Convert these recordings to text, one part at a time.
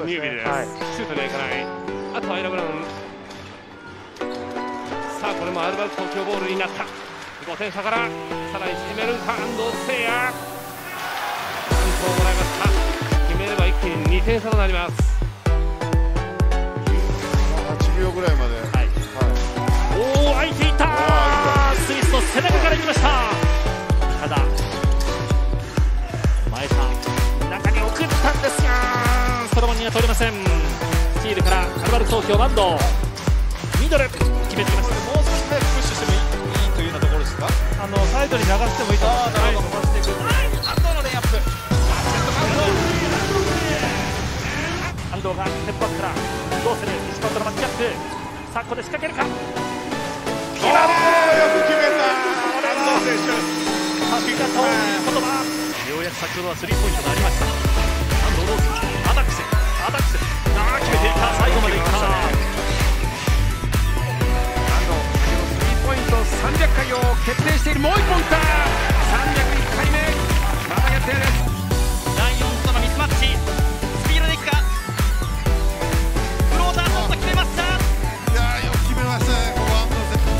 ミュービルです、シュートにはいかない。あとはアイラブラウン。さあこれもアルバルク東京ボールになった。5点差からさらに縮めるか安藤誠也。アントをもらいました。決めれば一気に2点差となります。 8秒ぐらいまで、 おお空いていた。スイスの背中からいきました。ただ前田中に送ったんですがソロモンには取れません。スチールからアルバルク東京安藤ミドル決めてきました。 もう少し早くプッシュしてもいいというようなところですか。 サイドに流してもいいと思います。 安藤のレイアップ。 安藤がステップバックからどうする。石本のマッチアップ。さあここで仕掛けるか。 よく決めた安藤選手。 ありがとう言葉。ようやく先ほどはスリーポイントがありました。安藤ローズアタックス決めていった。最後までいった。 300回を決定している。もう1本打った。301回目まだやってる。 ライオンズとのミスマッチ。スピードでいくか。フローターショット決めました。 いやよく決めましたね。ここ安藤選手。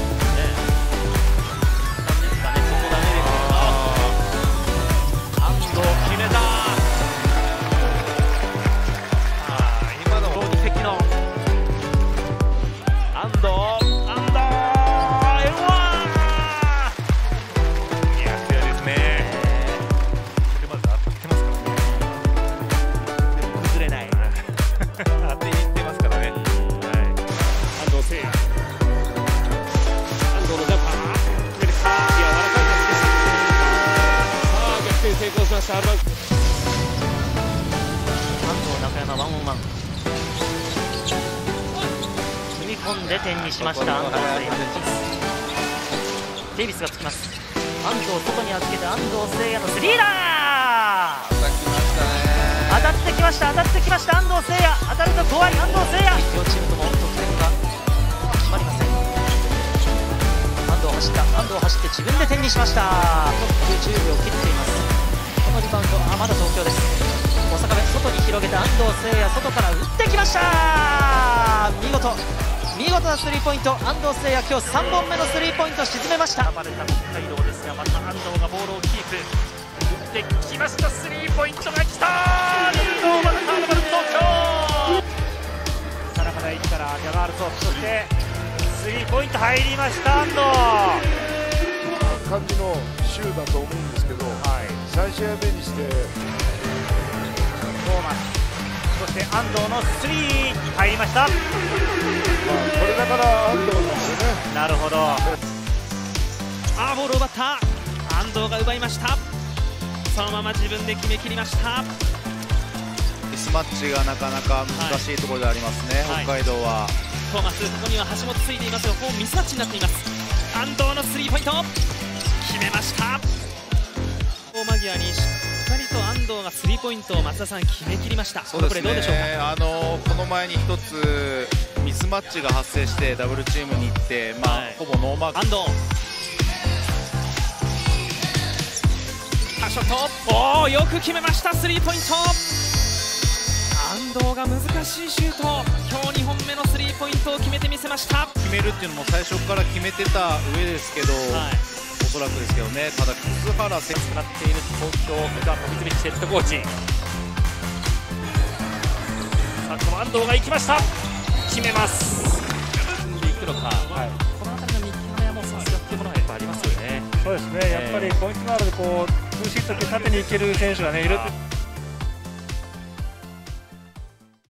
安藤決めた。今の攻撃的の安藤。成功しました。安藤中山ワンオンワン踏み込んで点にしました。安藤誠也デイビスがつきます。安藤外に預けて安藤誠也のスリーだ。当たってきました。安藤誠也当たると怖い。安藤誠也両チームとも得点が決まりません。安藤走って自分で点にしました。トップ10秒切っています。このリバウンドまだ東京です。小坂部外に広げた安藤誠也外から打ってきました。見事なスリーポイント。安藤誠也今日3本目のスリーポイント沈めました。暴れた北海道ですがまた安藤がボールをキープ打ってきました。スリーポイントがきた。安藤またアルバルク東京。田中大地からジャガールソープそしてスリーポイント入りました。安藤感じの週だと思うんですけど、3試合目にしてトーマスそして安藤のスリー入りました。 これだから安藤なんですよね。 なるほど。ボールを奪った。安藤が奪いました。そのまま自分で決めきりました。 ミスマッチがなかなか難しいところでありますね、北海道は。 トーマスここには橋本ついていますがミスマッチになっています。安藤のスリーポイント決めました。間際にしっかりと安藤がスリーポイントを松田さん決めきりました。 そうですね、この前に一つミスマッチが発生してダブルチームに行って、ほぼノーマーク。 安藤ショットよく決めました。スリーポイント安藤が難しいシュート。今日2本目のスリーポイントを決めてみせました。 決めるっていうのも最初から決めてた上ですけど、おそらくですけどね。ただ葛原選手使っている東京三菱ヘッドコーチ。さあこの安藤が行きました。決めます。進んでいくのか、この辺りの見極めはもうさすがっていうものがやっぱありますよね。 そうですね、やっぱりポイントガードでツーシートで縦にいける選手がねいる。